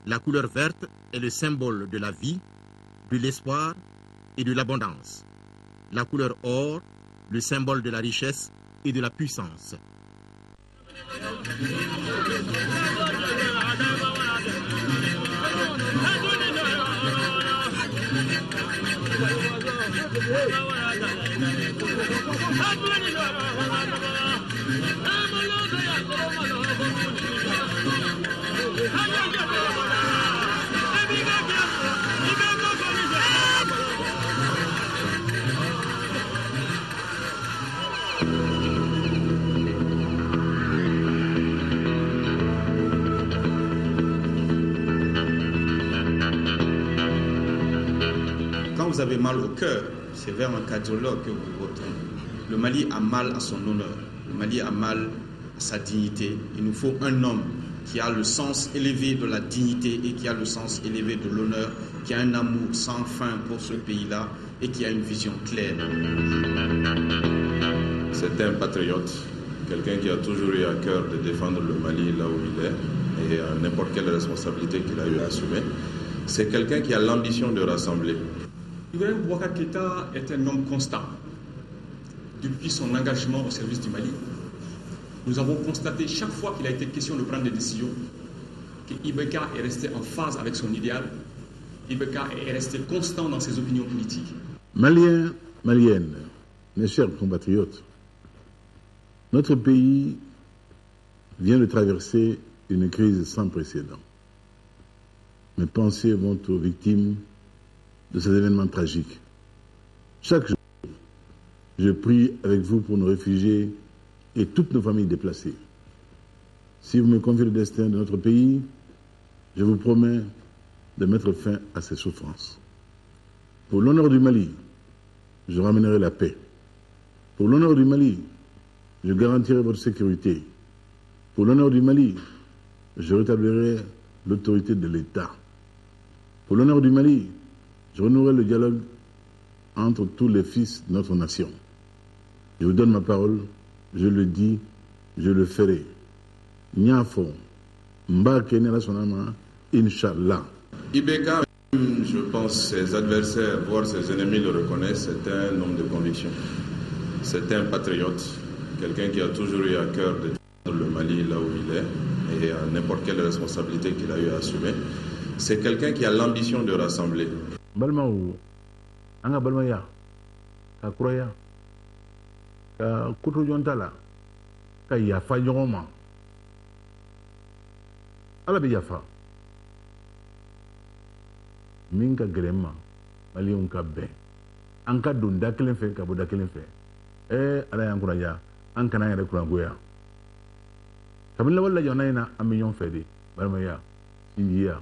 La couleur verte est le symbole de la vie, de l'espoir et de l'abondance. La couleur or, le symbole de la richesse et de la puissance. Quand vous avez mal au cœur, c'est vers un cardiologue que vous vous retournez. Le Mali a mal à son honneur, le Mali a mal à sa dignité. Il nous faut un homme qui a le sens élevé de la dignité et qui a le sens élevé de l'honneur, qui a un amour sans fin pour ce pays-là et qui a une vision claire. C'est un patriote, quelqu'un qui a toujours eu à cœur de défendre le Mali là où il est et à n'importe quelle responsabilité qu'il a eu à assumer. C'est quelqu'un qui a l'ambition de rassembler. Ibrahim Boubacar Keïta est un homme constant. Depuis son engagement au service du Mali, nous avons constaté chaque fois qu'il a été question de prendre des décisions que IBK est resté en phase avec son idéal. IBK est resté constant dans ses opinions politiques. Maliens, Maliennes, mes chers compatriotes, notre pays vient de traverser une crise sans précédent. Mes pensées vont aux victimes de ces événements tragiques. Chaque jour, je prie avec vous pour nos réfugiés et toutes nos familles déplacées. Si vous me confiez le destin de notre pays, je vous promets de mettre fin à ces souffrances. Pour l'honneur du Mali, je ramènerai la paix. Pour l'honneur du Mali, je garantirai votre sécurité. Pour l'honneur du Mali, je rétablirai l'autorité de l'État. Pour l'honneur du Mali, je renouerai le dialogue entre tous les fils de notre nation. Je vous donne ma parole, je le dis, je le ferai. Niafo, Mbakene la Sonama, Inch'Allah. IBK, je pense, ses adversaires, voire ses ennemis le reconnaissent, c'est un homme de conviction. C'est un patriote, quelqu'un qui a toujours eu à cœur de défendre le Mali là où il est et à n'importe quelle responsabilité qu'il a eu à assumer. C'est quelqu'un qui a l'ambition de rassembler. Balmaou, Anga Balmaya, Kakuraya, Kutu Jontala, Yafa Yoroma, Alabi Yafa, Minka Grema, Malion Kabe, Anka Dunda Kelenfe, Kabuda Kelenfe, Alayan Kuraya, Ankana Kuragoya. Kamila Walla Yonana, a million Fedi, Balmaya, India.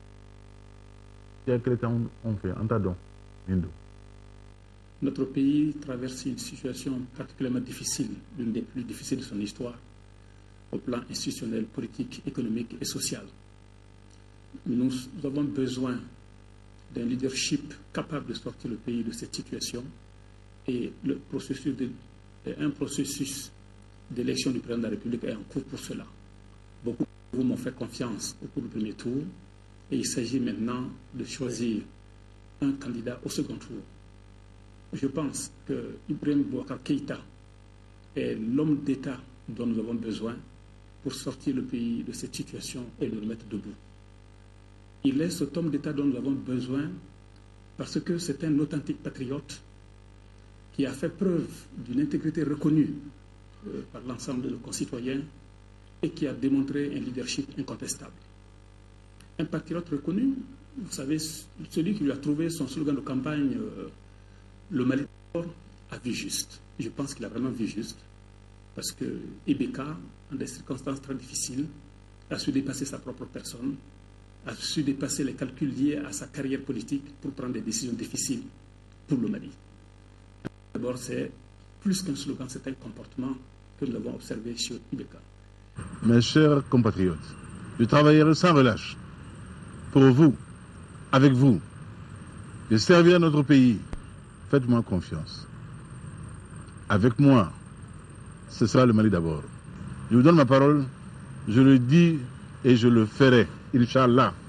Notre pays traverse une situation particulièrement difficile, l'une des plus difficiles de son histoire, au plan institutionnel, politique, économique et social. Nous avons besoin d'un leadership capable de sortir le pays de cette situation et un processus d'élection du président de la République est en cours pour cela. Beaucoup de vous m'ont fait confiance au cours du premier tour. Et il s'agit maintenant de choisir un candidat au second tour. Je pense que Ibrahim Boubacar Keïta est l'homme d'État dont nous avons besoin pour sortir le pays de cette situation et le remettre debout. Il est cet homme d'État dont nous avons besoin parce que c'est un authentique patriote qui a fait preuve d'une intégrité reconnue par l'ensemble de nos concitoyens et qui a démontré un leadership incontestable. Un patriote reconnu, vous savez, celui qui lui a trouvé son slogan de campagne, le Mali a vu juste. Je pense qu'il a vraiment vu juste, parce que IBK, en des circonstances très difficiles, a su dépasser sa propre personne, a su dépasser les calculs liés à sa carrière politique pour prendre des décisions difficiles pour le Mali. D'abord, c'est plus qu'un slogan, c'est un comportement que nous avons observé sur IBK. Mes chers compatriotes, je travaillerai sans relâche pour vous, avec vous, de servir notre pays. Faites-moi confiance. Avec moi, ce sera le Mali d'abord. Je vous donne ma parole, je le dis et je le ferai, Inch'Allah.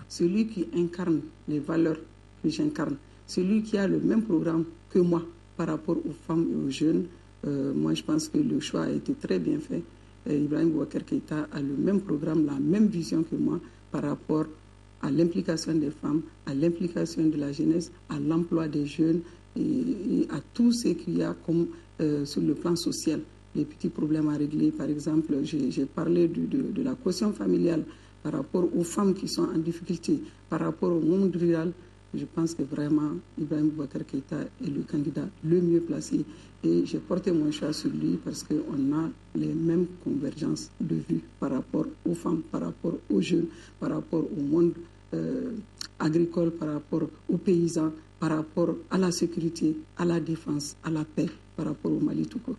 celui qui incarne les valeurs que j'incarne, celui qui a le même programme que moi par rapport aux femmes et aux jeunes, moi je pense que le choix a été très bien fait. Ibrahim Boubacar Keïta a le même programme, la même vision que moi par rapport à l'implication des femmes, à l'implication de la jeunesse, à l'emploi des jeunes et à tout ce qu'il y a comme sur le plan social, les petits problèmes à régler. Par exemple, j'ai parlé de la caution familiale par rapport aux femmes qui sont en difficulté, par rapport au monde rural. Je pense que vraiment, Ibrahim Boubacar Keïta est le candidat le mieux placé. Et j'ai porté mon choix sur lui parce qu'on a les mêmes convergences de vues par rapport aux femmes, par rapport aux jeunes, par rapport au monde agricole, par rapport aux paysans, par rapport à la sécurité, à la défense, à la paix, par rapport au Mali tout court.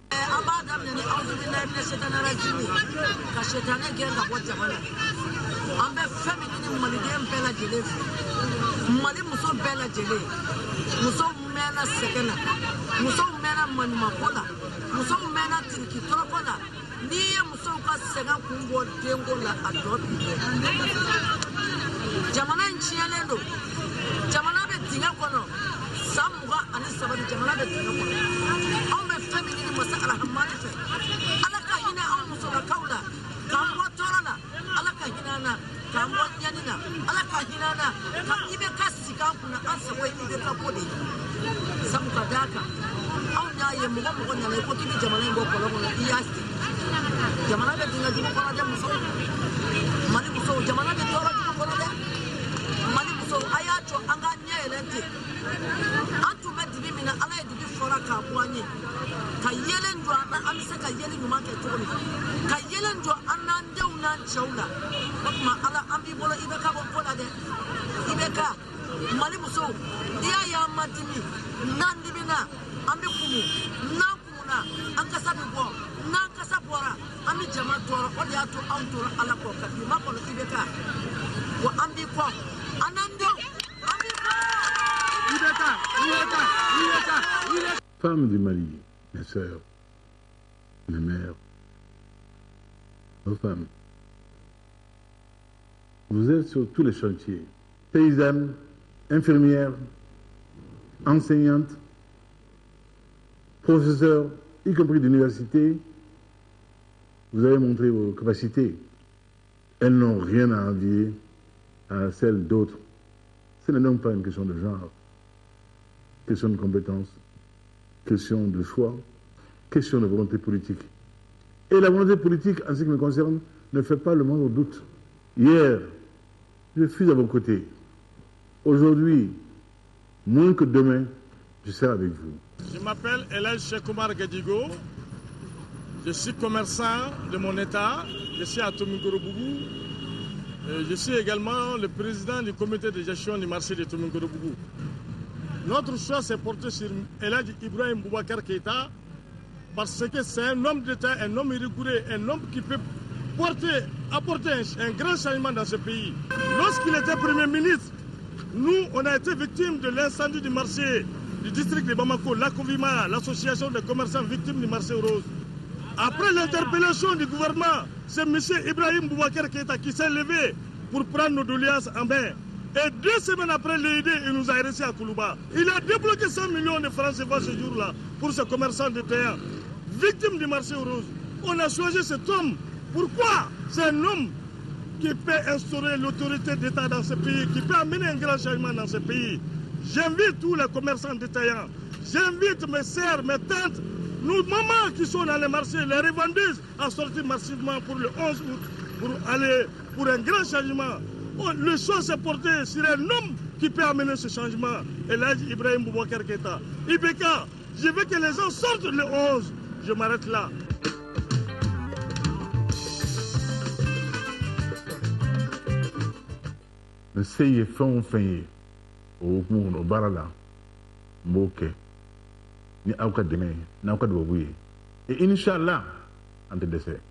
Mali muso bɛɛ lajɛlen muso mɛnna sɛgɛn na muso mɛnna maɲumako la muso mɛnna tirikitɔrɔkɔ la n'i ye musow ka sɛgɛn kun bɔ denko la a dɔ bi kɛ jamana in tiɲɛlen don jamana bɛ dingɛ kɔnɔ san 27 jamana bɛ dingɛ kɔnɔ anw bɛ fɛn min ɲini masa arahamani fɛ ala ka hinɛ anw musolakaw la k'an bɔ tɔɔrɔ la ala ka hinɛ an na k'an bɔ ɲani na ala ka hinɛ an na ka i bɛ ka sigi an kunna an sago ye i bɛ ka ko de ye sabu ka d'a kan anw y'a ye mɔgɔ mɔgɔ nana i ko k'i bɛ jamana in bɔ kɔlɔn kɔnɔ i y'a sigi jamana bɛ dingɛ jugu kɔnɔ dɛ musow mali musow jamana bɛ tɔɔrɔ jugu kɔnɔ dɛ mali musow a y'a jɔ an k'an ɲɛ yɛlɛ ten an tun bɛ dibi min na ala ye dibi fɔra k'a bɔ an ye ka yelen jɔ an na an bɛ se ka yeli ɲuman kɛ cogo min ka yelen jɔ an n'an denw n'an cɛw la o tuma ala an b'i bolo i bɛ ka bɔ ko la dɛ i bɛ ka mali musow n'i y'a ye an ma dimi n'an dimina an bɛ kumu n'an kumuna an kasa bɛ bɔ n'an kasa bɔra an bɛ jama tɔɔrɔ o de y'a to anw tora ala kɔ ka bi ma kɔnɔ i bɛ ka wa an b'i kɔ an n'an denw an b'i kɔ i bɛ ka i bɛ ka i bɛ ka i bɛ ka. Femmes du Mali, mes sœurs, mes mères, nos femmes, vous êtes sur tous les chantiers, paysannes, infirmières, enseignantes, professeurs, y compris d'université, vous avez montré vos capacités. Elles n'ont rien à envier à celles d'autres. Ce n'est donc pas une question de genre, question de compétence, question de choix, question de volonté politique. Et la volonté politique, en ce qui me concerne, ne fait pas le moindre doute. Hier, je suis à vos côtés. Aujourd'hui, moins que demain, je serai avec vous. Je m'appelle Elal Cheikh Oumar Gadigo. Je suis commerçant de mon état. Je suis à Tomingorobougou. Je suis également le président du comité de gestion du marché de Tomingorobougou. Notre choix s'est porté sur Elhadj Ibrahim Boubacar Keïta parce que c'est un homme d'État, un homme rigoureux, un homme qui peut apporter un grand changement dans ce pays. Lorsqu'il était Premier ministre, nous, on a été victimes de l'incendie du marché du district de Bamako, l'ACOVIMA, l'association des commerçants victimes du marché rose. Après l'interpellation du gouvernement, c'est M. Ibrahim Boubacar Keïta qui s'est levé pour prendre nos doléances en main. Et 2 semaines après l'idée, il nous a arrêtés à Koulouba. Il a débloqué 100 millions de francs CFA ce jour-là pour ce commerçant de terre, victime du marché rose. On a choisi cet homme. Pourquoi? C'est un homme qui peut instaurer l'autorité d'État dans ce pays, qui peut amener un grand changement dans ce pays. J'invite tous les commerçants détaillants, j'invite mes sœurs, mes tantes, nos mamans qui sont dans les marchés, les revendeuses, à sortir massivement pour le 11 août, pour aller pour un grand changement. Le choix s'est porté sur un homme qui peut amener ce changement. Elhadj Ibrahim Boubacar Keïta. IBK, je veux que les gens sortent le 11. Je m'arrête là. Ne seye fɛn fɛn ye o hukumu kɔnɔ o baara la n b'o kɛ ni aw ka dɛmɛ ye n'aw ka dubabu ye et inchallah an tɛ dɛsɛ